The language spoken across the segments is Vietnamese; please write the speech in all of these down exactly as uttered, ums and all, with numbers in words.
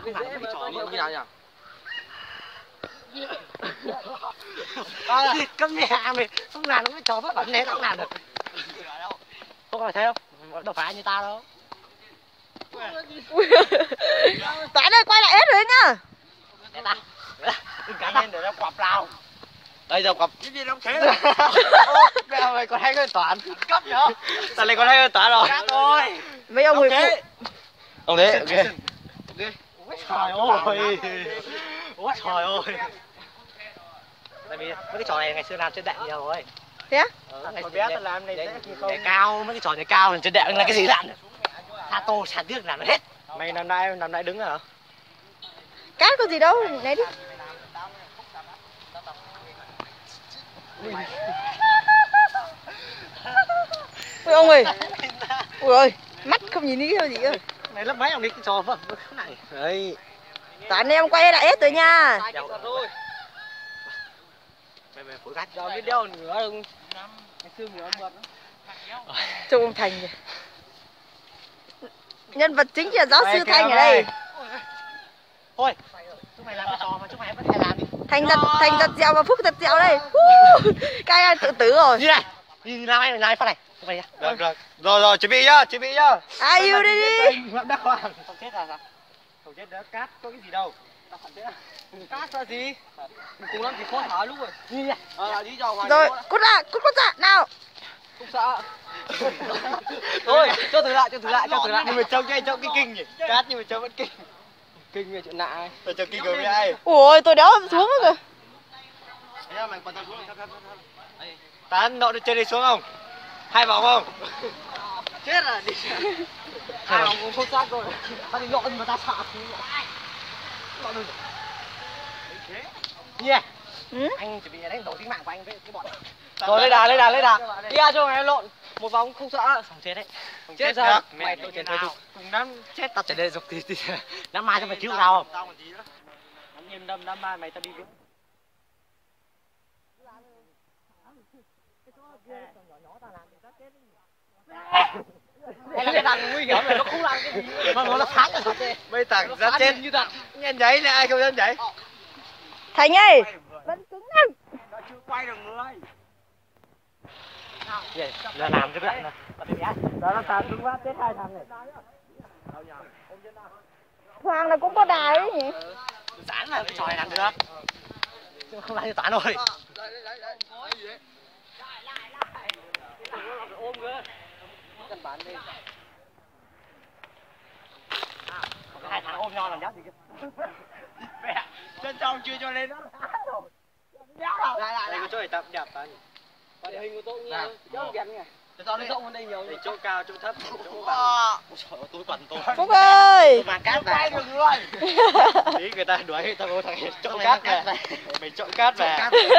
cái dễ cái trò như nào nhỉ? Cấm mẹ mày, không làm cái trò phát bẩn này không làm được. Không phải thế không? Đâu phải như ta đâu. Toán ơi, quay lại hết rồi nhá. Để ta. Đừng cả lên để nó quặp nào. Đây giờ quặp Cái gì đâu thế rồi. Mẹ mày còn hay hơn Toán. Cấp nhở? sao lại còn hay hơn Toán rồi? Cát thôi. Mấy ông người phụ. Ông thế, ok. Trời ơi. Ôi trời ơi. Tại vì mấy cái trò này ngày xưa làm trên đạn nhiều rồi. Thế á? Ờ, ngày bé tao làm này dễ không? Nhảy cao, mấy cái trò nhảy cao trên đạn là cái gì làm? Tha tô sàn tiếc làm nó hết. Mày làm nay làm nay đứng hả? Cát có gì đâu, né đi. Ôi ông ơi. Ui ơi, mắt không nhìn đi cái gì cơ. Này lớp mấy ông đi cái trò vật cái này. Đấy. Toán em quay lại hết rồi nha. Mày mày phủi gắt cho biết đâu nữa đừng. Ngày xưa nhiều mượt lắm. Trông ông Thành kìa. Nhân vật chính là giáo sư Thành ở đây. Thôi, chúng mày làm cái trò mà chúng mày vẫn hay làm đi. Thành giật, Thành giật dẻo và Phúc giật dẻo đây. Các anh tự tử rồi. Như này, nhìn làm anh làm phát này. Được, được, được. Rồi rồi, chuẩn bị nhá, chuẩn bị nhá. Ai yêu đi đi. Đất hoàng. Không chết là sao? Không chết đó, cát có cái gì đâu. Tao phản chết à? Cát là gì? Mình cùng lắm thì khó thở lúc rồi. Như này. Ờ, đi cho Hoàng. Rồi, cút ra, cút cút ra, nào. Không sợ. Thôi, cho thử lại, cho thử lại, cho thử lại. Nhưng mà trông cái trông cái kinh nhỉ? Cát nhưng mà trông vẫn kinh. Kinh về chuyện lạ ấy. Tôi cho kinh rồi với ai? Ủa, tôi đéo xuống rồi. Tán nọ trên đi xuống không? Hai vòng không? Chết rồi đi. Hai vòng cũng không sát rồi. Tao đi lộn mà tao sợ. Lộn rồi. Như này. Ừ? Anh chuẩn bị đánh đổi tính mạng của anh với cái bọn. Rồi lấy đà, lấy đà, lấy đà. Đi ra cho mày lộn. Một vòng không sợ. Xong chết đấy. Không chết được. Mày tự tiền thôi dục. Cùng đám chết tao trở nên dục thì thì đám ma cho mày cứu tao không? Tao còn gì nữa? Đám nhiên đâm đám ma mày tao đi với. Đây là cái thằng nguy hiểm này, nó không làm cái gì mà nó là phá cái thật đấy. Mấy thằng ra chết như thật. Nhân giấy này ai không nhân giấy? Thành ơi, vẫn cứng lắm. Nó chưa quay được người. Vậy, là làm cho cái này. Đó nó tàn xuống quá, chết hai thằng này. Hoàng là cũng có đài đấy nhỉ? Giãn là cái trò này làm được. Chứ không làm như Toán rồi. Ôm cơ. Căn bản đi. Hai thằng ôm nhau làm nhát gì kia. Mẹ, chân trong chưa cho lên đó. Lại lại, đây có chỗ để tập đẹp Toán. Địa hình của tôi cũng rất đẹp nha. Cho nó rộng hơn đây nhiều. Chỗ cao, chỗ thấp, chỗ bằng. Ôi trời ơi, tôi quần tôi. Phúc ơi. Mà cát này. Tí người ta đuổi tao thằng trộm cát về. Mình trộm cát về.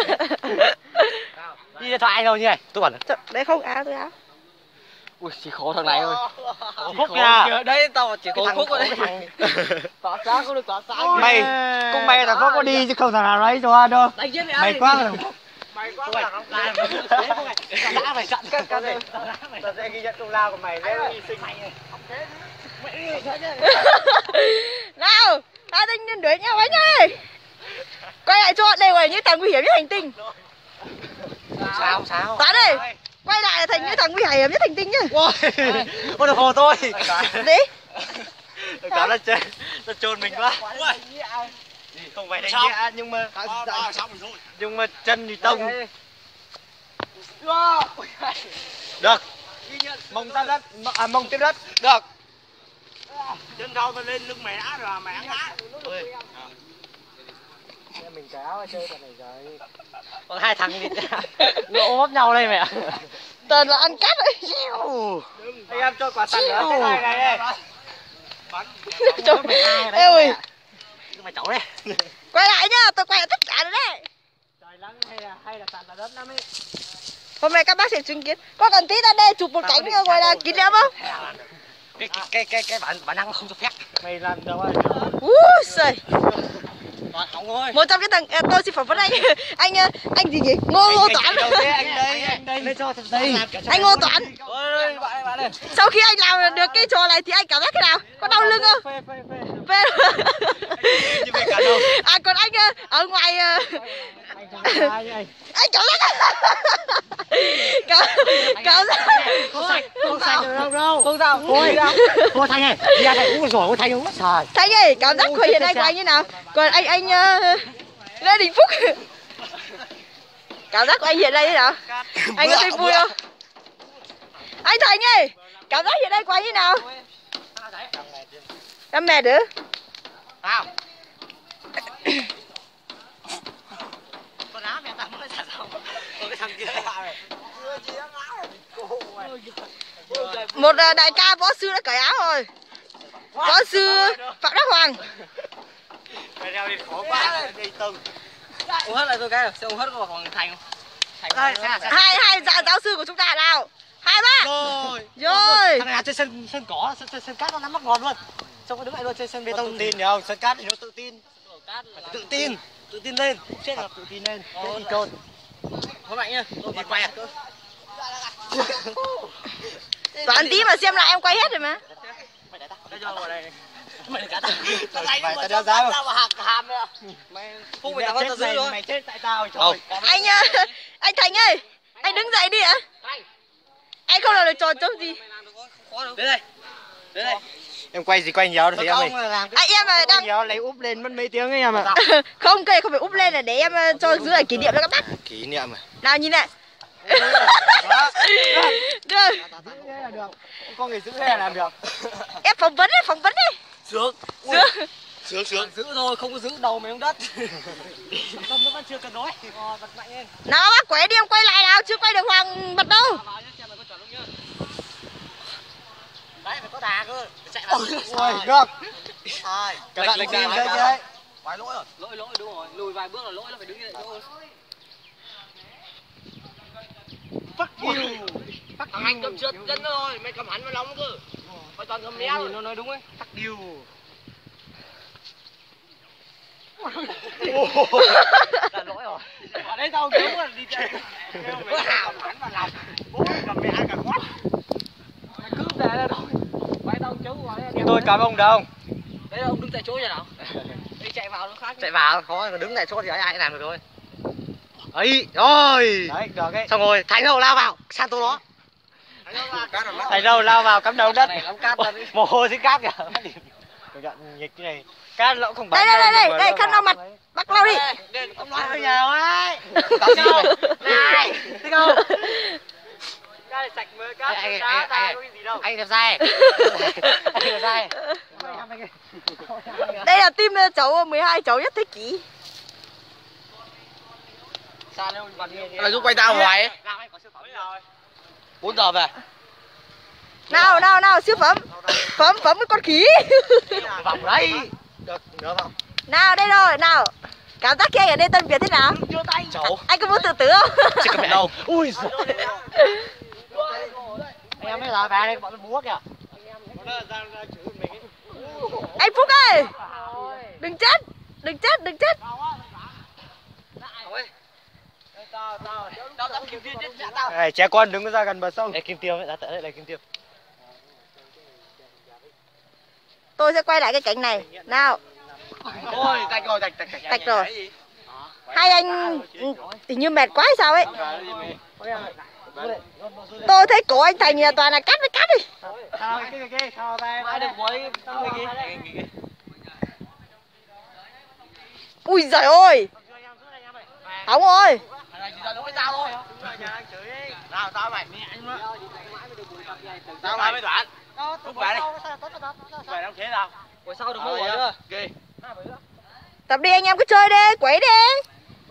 Đi điện thoại anh đâu như này? Tôi bẩn. Đấy không áo tôi áo. Ui, chỉ khổ thằng này thôi. Phúc nha. Đấy tao chỉ có Phúc đấy. Tỏa sáng không được tỏa sáng. Mày, cũng may là Phúc có đi chứ không thằng nào đấy cho đâu. Mày quá rồi. Mày quá là không làm. Đã phải chặn các cái này. Tao sẽ ghi nhận công lao của mày đấy. Hy sinh mày này. Không thế. Nào, hai tinh nhân đuổi nhau anh ơi. Quay lại cho đây là những thằng nguy hiểm nhất hành tinh. Sao sao? Toán ơi, quay lại là thành những thằng nguy hiểm nhất hành tinh nhá. Ôi, ôi được hồ tôi. Gì? Toán nó chôn, nó chôn mình quá. Không phải đánh nghĩa nhưng mà nhưng mà chân thì tông. Được. Mông ra đất, à mông tiếp đất. Được. Chân sau mà lên lưng mày đã rồi mày ăn ngã. Mình kéo chơi trò này rồi. Còn hai thằng thì nó ôm ấp nhau đây mẹ. Toàn là ăn cát đấy. Anh em cho quả tặng nữa. Cái này này đây. Ê ơi. Mày chậu đây. Quay lại nhá, tôi quay lại tất cả rồi đấy. Trời nắng hay là hay là sàn là đất lắm ấy. Hôm nay các bác sẽ chứng kiến. Có cần tí ra đây chụp một cảnh gọi là kỷ niệm không? Cái cái cái cái cái bản bản năng không cho phép. Mày làm đâu ai. Úi giời. Một trong cái thằng à, tôi xin phỏng vấn anh. Anh anh gì gì? Ngô Ngô Toản. Anh đây, anh đây. Lên cho đây. Anh Ngô Toản. Sau khi anh làm được cái trò này thì anh cảm giác thế nào? Có đau lưng không? Phê phê phê. Phê. Như vậy cả đâu. À còn anh ở ngoài anh cảm giác cảm cảm giác không sạch không sạch được đâu đâu không sao thôi cô Thanh này đi ra thầy uống rồi cô Thanh uống mất xài Thanh ơi cảm giác của hiện nay của anh như nào còn anh anh uh, Lê Đình Phúc cảm giác của anh hiện nay thế nào anh có thấy vui không anh Thành ơi cảm giác hiện nay của anh như nào em mệt nữa sao con áo mẹ tao mới xả xong còn cái thằng kia lại một đại ca võ sư đã cởi áo rồi võ sư Phạm Đắc Hoàng mày đeo đi khổ quá đi từng uống hết lại tôi cái sẽ uống hết có còn Thành không hai hai dạ, giáo sư của chúng ta nào hai ba rồi rồi thằng này trên sân sân cỏ sân, sân, sân cát nó nắm bắt ngon luôn xong rồi đứng lại luôn trên sân bê tông tự tin nhỉ không sân cát thì nó tự tin tự tin tự tin lên chết là tự tin lên tự côn thôi mạnh nhá đi quay à Toán tí mà xem lại em quay hết rồi mà mày để tao cho vào đây mày cả tao tao đeo giá tao mà hàm hàm nữa mày không phải tao tao giữ rồi mày chết tại tao trời anh anh Thành ơi anh đứng dậy đi ạ anh không làm được trò trống gì đến đây đến đây em quay gì quay nhiều thì em mày anh em mà đang nhiều lấy úp lên mất mấy tiếng ấy em ạ không cây không phải úp lên là để em cho giữ lại kỷ niệm cho các bác kỷ niệm mà nào nhìn này được con người giữ hay làm được em phỏng vấn đấy phỏng vấn đấy sướng sướng sướng sướng giữ thôi không có giữ đầu mày không đất tâm nó vẫn chưa cần nói bật mạnh lên nào bác quay đi em quay lại nào chưa quay được Hoàng bật đâu đấy phải có đà cơ chạy vào ôi được rồi các bạn kim chơi chơi vài lỗi rồi lỗi lỗi đúng rồi lùi vài bước là lỗi nó phải đứng như vậy thôi fuck you thằng anh cầm trượt chân thôi mày cầm hắn vào nóng cơ phải toàn cầm méo nó nói đúng ấy fuck you là lỗi rồi ở đây tao cứu là đi chơi có hào hắn vào lòng bố cầm mẹ cả quát mày cướp về đây rồi quay tao chú vào đây tôi cảm ông đâu đấy là ông đứng tại chỗ nhà nào đi chạy vào nó khác chạy vào khó còn đứng tại chỗ thì ai làm được rồi ấy rồi đấy được ấy xong rồi Thành đâu lao vào sang tôi đó Thành đâu lao vào cắm đầu đất mồ hôi dính cát kìa nhiệt cái này cát lỗ không đây đây đây đây đây khăn lau mặt bắt lau đi ông nói hơi nhiều ấy này thích không cái này sạch mới cát anh anh anh anh làm sai anh làm sai đây là team cháu mười hai cháu nhất thế kỷ là giúp quay tao hoài bốn giờ về nào nào nào siêu phẩm phẩm phẩm với con khỉ vòng đấy được nữa không nào đây rồi nào cảm giác khi anh ở đây Tân Việt thế nào cháu anh có muốn tự tử không chứ có mẹ đâu ui em mới là về đây bọn nó búa kìa anh Phúc ơi đừng chết đừng chết đừng chết này trẻ con đứng ra gần bờ sông. Đây kim tiêu ấy, tại đây là kim tiêu. Tôi sẽ quay lại cái cảnh này. Nào. Ôi, tạch rồi, tạch, tạch, tạch. Tạch rồi. Hai anh tình như mệt quá hay sao ấy. Tôi thấy cổ anh Thành là toàn là cắt với cắt đi. Sao cái cái sao đây? Ai được với người kia. Ui giời ơi. Không ơi. Nào tao mày mẹ anh nữa. Tao mày mới đoạn. Lúc về đi. Về đâu thế nào? Rồi sau được mới rồi nữa. Kì. Tập đi anh em cứ chơi đi, quẩy đi.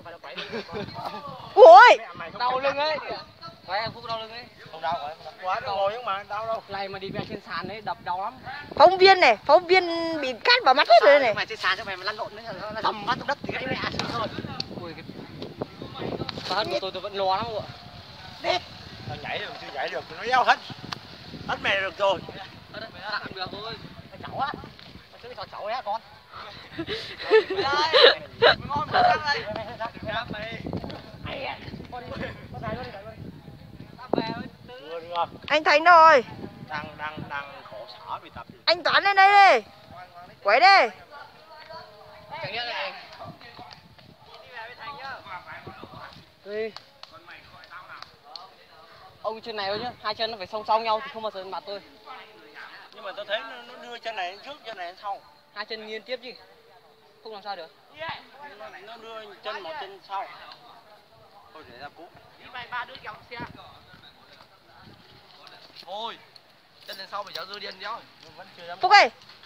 Ui. Đau lưng ấy. Quay em Phúc đau lưng ấy. Không đau rồi. Quá đau ngồi nhưng mà đau đâu. Này mà đi về trên sàn đấy đập đau lắm. Phóng viên này, phóng viên bị cát vào mắt hết rồi này. Mày trên sàn cho mày mà lăn lộn đấy nó dầm phát xuống đất thì gãy mẹ thôi. Ui cái hết của tôi tôi vẫn lo lắm ạ. Đi. Tao nhảy được chưa nhảy được, nó eo hết. Hết mẹ được rồi. Tạm được thôi. Cháu á. Mày chơi trò cháu nhá con. Anh Thành đâu rồi? Đang đang đang khổ sở bị tập. Anh Toán lên đây đi. Quẩy đi. Đi. Ông chân này thôi nhá, hai chân nó phải song song nhau thì không bao giờ mặt tôi. Nhưng mà tôi thấy nó, nó đưa chân này trước, chân này sau. Hai chân nghiêng tiếp chứ. Không làm sao được. Nó, nó đưa chân một chân sau. Thôi để ra cũ. Đi bay ba đứa dòng xe. Thôi. Chân lên sau phải giáo dư điên đéo. Vẫn chưa dám. Phúc ơi.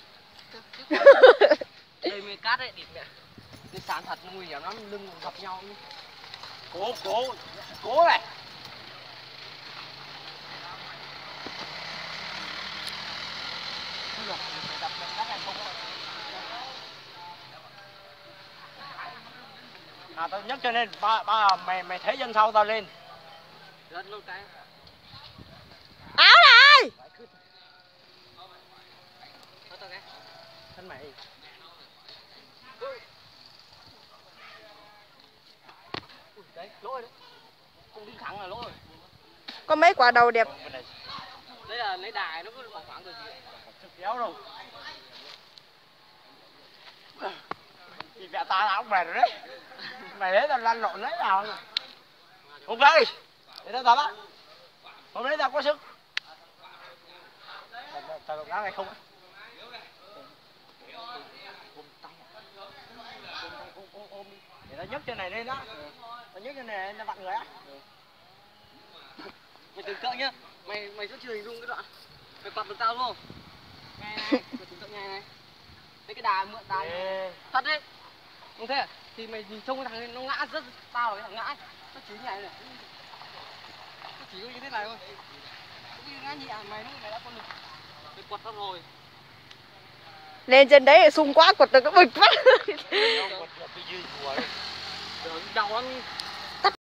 Đây mới cát đấy, địt mẹ. Cái sàn thật nguy hiểm lắm, lưng gặp nhau. Cố, cố, cố này. À, tao nhấc cho nên ba, ba mày mày thấy chân sau tao lên. Rất lâu cái. Áo này. Thân mày. Đấy, lỗi đấy. Không đứng thẳng là lỗi. Có mấy quả đầu đẹp. Đấy là lấy đài nó cứ khoảng khoảng rồi gì. Thực kéo đâu. Thì mẹ ta áo mệt rồi đấy. Mày đấy tao lăn lộn lấy nào. Không đây. Để tao tập á. Hôm đấy tao có sức. Tao đụng đá này không á. Để tao nhấc chân này lên đó. Tao nhấc chân này lên tao vặn người á. Mày tưởng tượng nhá. Mày mày sẽ chưa hình dung cái đoạn. Mày quạt được tao đúng không? Ngay này, mày tưởng tượng ngay này. Lấy cái đà mượn đà. Thật đấy. Không thế à? Thì mày nhìn trông cái thằng này nó ngã rất tao là cái thằng ngã. Nó chỉ như này này. Nó chỉ có như thế này thôi. Nó ngã nhị à mày lúc mày đã con lực. Mày quật nó rồi. Lên trên đấy sung quá quật được nó bịch phát. Đau lắm.